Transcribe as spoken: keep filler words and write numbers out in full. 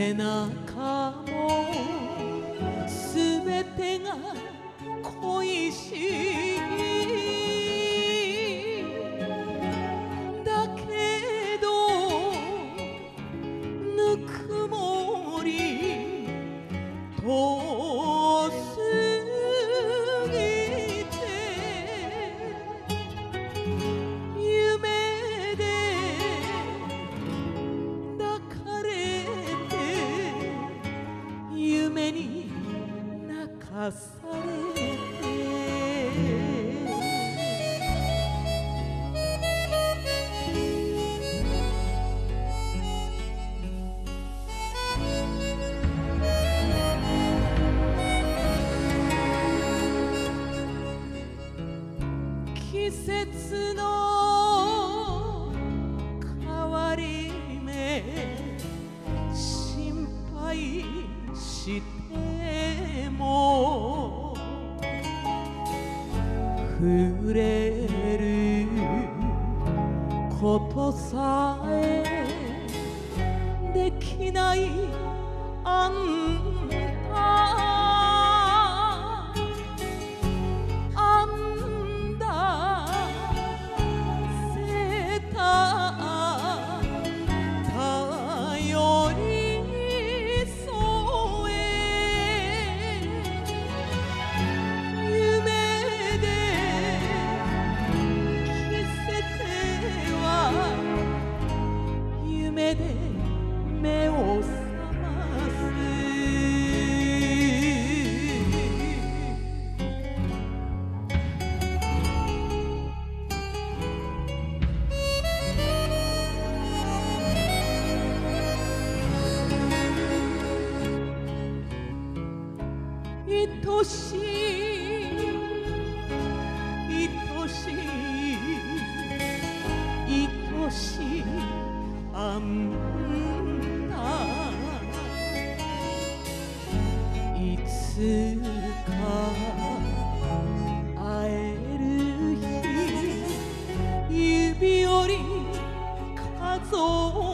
背中もすべてが恋しい。だけどぬくもり遠すぎて夢で抱かれて夢に泣かされて季節の変わり目心配しても触れることさえできないあんた夢で目を覚ます愛しい愛しい愛しいあんたいつか会える日指折り数